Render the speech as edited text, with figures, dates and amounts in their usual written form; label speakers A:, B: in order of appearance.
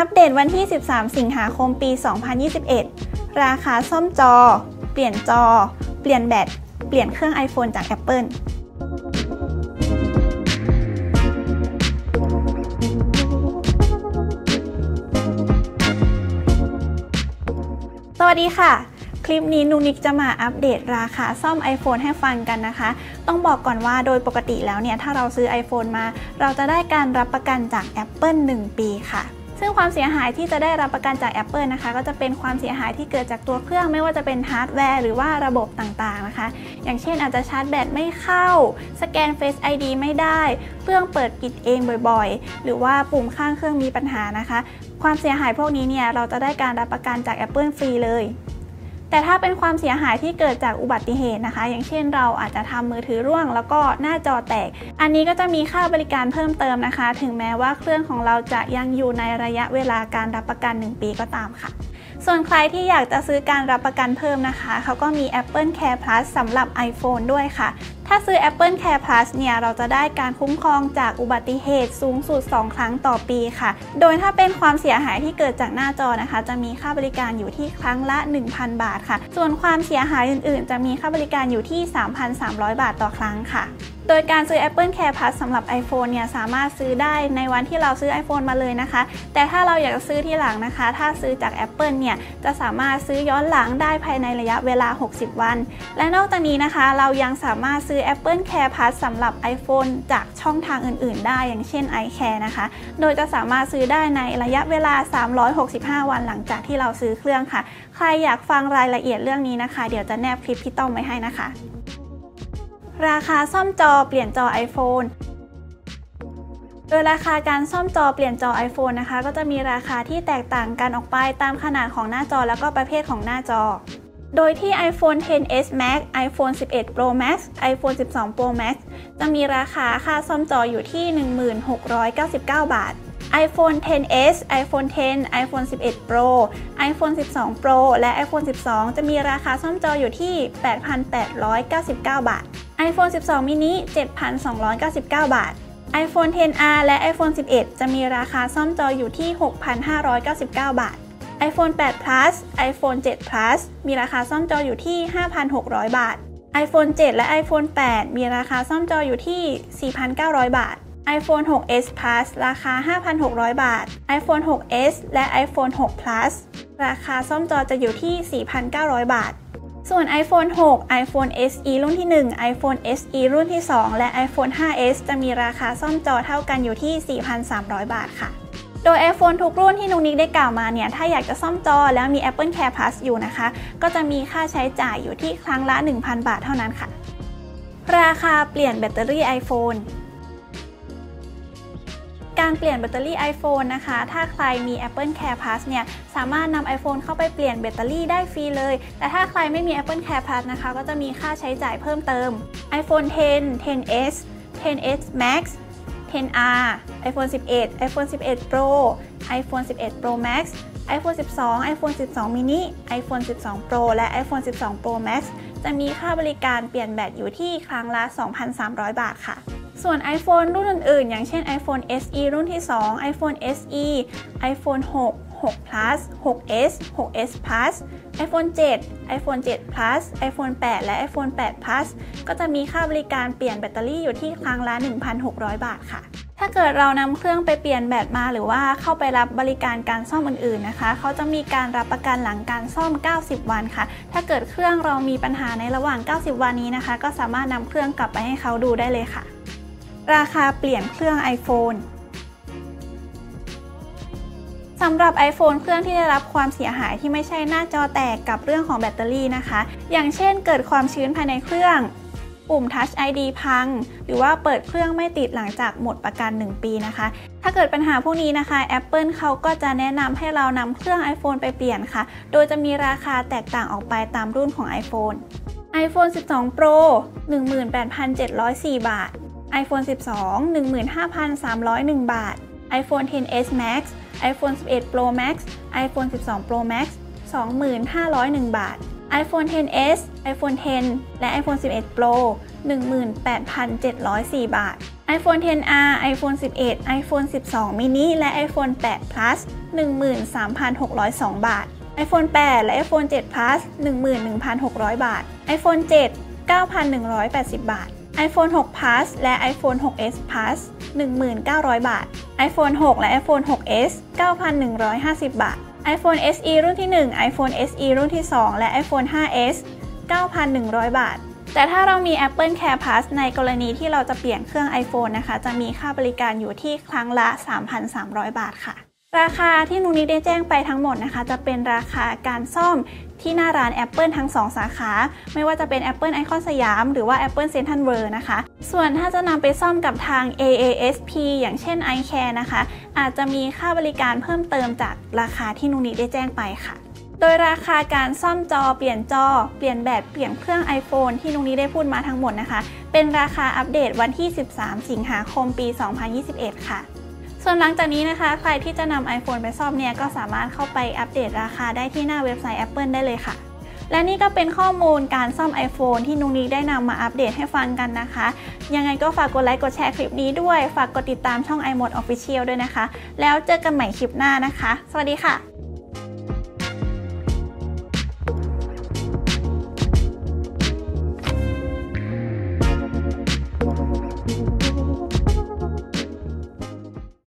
A: อัปเดตวันที่ 13 สิงหาคม ปี 2021 ราคาซ่อมจอ เปลี่ยนจอ เปลี่ยนแบต เปลี่ยนเครื่อง iPhone จาก Apple สวัสดีค่ะ คลิปนี้นุกนิกจะมาอัปเดตราคาซ่อม iPhone ให้ฟังกันนะคะ ต้องบอกก่อนว่าโดยปกติแล้วเนี่ยถ้าเราซื้อ iPhone มาเราจะได้การรับประกันจาก Apple 1 ปีค่ะซึ่งความเสียหายที่จะได้รับประกันจาก Apple นะคะก็จะเป็นความเสียหายที่เกิดจากตัวเครื่องไม่ว่าจะเป็นฮาร์ดแวร์หรือว่าระบบต่างๆนะคะอย่างเช่นอาจจะชาร์จแบตไม่เข้าสแกน Face ID ไม่ได้เครื่องเปิดปิดเองบ่อยๆหรือว่าปุ่มข้างเครื่องมีปัญหานะคะความเสียหายพวกนี้เนี่ยเราจะได้การรับประกันจาก Apple ฟรีเลยแต่ถ้าเป็นความเสียหายที่เกิดจากอุบัติเหตุนะคะอย่างเช่นเราอาจจะทำมือถือร่วงแล้วก็หน้าจอแตกอันนี้ก็จะมีค่าบริการเพิ่มเติมนะคะถึงแม้ว่าเครื่องของเราจะยังอยู่ในระยะเวลาการรับประกัน 1 ปีก็ตามค่ะส่วนใครที่อยากจะซื้อการรับประกันเพิ่มนะคะเขาก็มี Apple Care Plus สำหรับ iPhone ด้วยค่ะถ้าซื้อ Apple Care Plus เนี่ยเราจะได้การคุ้มครองจากอุบัติเหตุสูงสุด2 ครั้งต่อปีค่ะโดยถ้าเป็นความเสียหายที่เกิดจากหน้าจอนะคะจะมีค่าบริการอยู่ที่ครั้งละ 1,000 บาทค่ะส่วนความเสียหายอื่นๆจะมีค่าบริการอยู่ที่ 3,300 บาทต่อครั้งค่ะโดยการซื้อ Apple Care Plus สำหรับ iPhone เนี่ยสามารถซื้อได้ในวันที่เราซื้อ iPhone มาเลยนะคะแต่ถ้าเราอยากจะซื้อที่หลังนะคะถ้าซื้อจาก Apple เนี่ยจะสามารถซื้อย้อนหลังได้ภายในระยะเวลา60 วันและนอกจากนี้นะคะเรายังสามารถซื้อ Apple Care Plus สำหรับ iPhone จากช่องทางอื่นๆได้อย่างเช่น iCare นะคะโดยจะสามารถซื้อได้ในระยะเวลา365 วันหลังจากที่เราซื้อเครื่องค่ะใครอยากฟังรายละเอียดเรื่องนี้นะคะเดี๋ยวจะแนบคลิปพี่ต้อมไว้ให้นะคะราคาซ่อมจอเปลี่ยนจอ iPhone โดยราคาการซ่อมจอเปลี่ยนจอ iPhone นะคะก็จะมีราคาที่แตกต่างกันออกไปตามขนาดของหน้าจอแล้วก็ประเภทของหน้าจอโดยที่ iPhone XS Max iPhone 11 Pro Max iPhone 12 Pro Max จะมีราคาค่าซ่อมจออยู่ที่ 1699 บาทiPhone XS iPhone X iPhone 11 Pro iPhone 12 Pro และ iPhone 12 จะมีราคาซ่อมจออยู่ที่ 8,899 บาท iPhone 12 mini 7,299 บาท iPhone XR และ iPhone 11 จะมีราคาซ่อมจออยู่ที่ 6,599 บาท iPhone 8 Plus iPhone 7 Plus มีราคาซ่อมจออยู่ที่ 5,600 บาท iPhone 7 และ iPhone 8 มีราคาซ่อมจออยู่ที่ 4,900 บาทiPhone 6s Plus ราคา 5,600 บาท iPhone 6s และ iPhone 6 Plus ราคาซ่อมจอจะอยู่ที่ 4,900 บาท ส่วน iPhone 6 iPhone SE รุ่นที่ 1 iPhone SE รุ่นที่ 2 และ iPhone 5s จะมีราคาซ่อมจอเท่ากันอยู่ที่ 4,300 บาทค่ะ โดย iPhone ทุกรุ่นที่นุกนิกได้กล่าวมาเนี่ยถ้าอยากจะซ่อมจอแล้วมี Apple Care Plus อยู่นะคะก็จะมีค่าใช้จ่ายอยู่ที่ครั้งละ 1,000 บาทเท่านั้นค่ะราคาเปลี่ยนแบตเตอรี่ iPhoneการเปลี่ยนแบตเตอรี่ iPhone นะคะถ้าใครมี Apple Care Plus เนี่ยสามารถนำ iPhone เข้าไปเปลี่ยนแบตเตอรี่ได้ฟรีเลยแต่ถ้าใครไม่มี Apple Care Plus นะคะก็จะมีค่าใช้จ่ายเพิ่มเติม iPhone X XS XS Max XR iPhone 11 iPhone 11 Pro iPhone 11 Pro Max iPhone 12 iPhone 12 mini iPhone 12 Pro และ iPhone 12 Pro Max จะมีค่าบริการเปลี่ยนแบตอยู่ที่ครั้งละ 2,300 บาทค่ะส่วน iPhone รุ่นอื่นๆอย่างเช่น iPhone SE รุ่นที่ 2 iPhone SE iPhone 6 6 Plus 6s 6s Plus iPhone 7 iPhone 7 Plus iPhone 8 และ iPhone 8 Plus ก็จะมีค่าบริการเปลี่ยนแบตเตอรี่อยู่ที่ครั้งละ 1,600 บาทค่ะถ้าเกิดเรานำเครื่องไปเปลี่ยนแบตมาหรือว่าเข้าไปรับบริการการซ่อมอื่นๆนะคะเขาจะมีการรับประกันหลังการซ่อม90 วันค่ะถ้าเกิดเครื่องเรามีปัญหาในระหว่าง90 วันนี้นะคะก็สามารถนำเครื่องกลับไปให้เขาดูได้เลยค่ะราคาเปลี่ยนเครื่อง iPhone สำหรับ iPhone เครื่องที่ได้รับความเสียหายที่ไม่ใช่หน้าจอแตกกับเรื่องของแบตเตอรี่นะคะอย่างเช่นเกิดความชื้นภายในเครื่องปุ่ม Touch ID พังหรือว่าเปิดเครื่องไม่ติดหลังจากหมดประกัน1 ปีนะคะถ้าเกิดปัญหาพวกนี้นะคะ Apple เขาก็จะแนะนำให้เรานำเครื่อง iPhone ไปเปลี่ยนค่ะโดยจะมีราคาแตกต่างออกไปตามรุ่นของ iPhone iPhone 12 Pro 18,704 บาทiPhone 12 15,301 บาท iPhone XS Max iPhone 11 Pro Max iPhone 12 Pro Max 25,001 บาท iPhone XS iPhone X และ iPhone 11 Pro 18,704 บาท iPhone XR iPhone 11 iPhone 12 mini และ iPhone 8 Plus 13,602 บาท iPhone 8 และ iPhone 7 Plus 11,600 บาท iPhone 7 9,180 บาท iPhone 6 Plus และ iPhone 6s Plus 1,900 บาท iPhone 6 และ iPhone 6s 9,150 บาท iPhone SE รุ่นที่ 1 iPhone SE รุ่นที่ 2 และ iPhone 5s 9,100 บาทแต่ถ้าเรามี Apple Care Plus ในกรณีที่เราจะเปลี่ยนเครื่อง iPhone นะคะจะมีค่าบริการอยู่ที่ครั้งละ 3,300 บาทค่ะราคาที่นุ้นิกได้แจ้งไปทั้งหมดนะคะจะเป็นราคาการซ่อมที่หน้าร้าน Apple ทั้ง2สาขาไม่ว่าจะเป็น Apple Icon สยามหรือว่า Apple Central World นะคะส่วนถ้าจะนำไปซ่อมกับทาง AASP อย่างเช่น iCare นะคะอาจจะมีค่าบริการเพิ่มเติมจากราคาที่นุ้นิกได้แจ้งไปค่ะโดยราคาการซ่อมจอเปลี่ยนจอเปลี่ยนแบตเปลี่ยนเครื่อง iPhone ที่นุ้นิกได้พูดมาทั้งหมดนะคะเป็นราคาอัปเดตวันที่ 13 สิงหาคม ปี 2021 ค่ะส่วนหลังจากนี้นะคะใครที่จะนำ iPhone ไปซ่อมเนี่ยก็สามารถเข้าไปอัปเดตราคาได้ที่หน้าเว็บไซต์ Apple ได้เลยค่ะและนี่ก็เป็นข้อมูลการซ่อม iPhone ที่นุ้นิกได้นำมาอัปเดตให้ฟังกันนะคะยังไงก็ฝากกดไลค์กดแชร์คลิปนี้ด้วยฝากกดติดตามช่อง iMode Official ด้วยนะคะแล้วเจอกันใหม่คลิปหน้านะคะสวัสดีค่ะ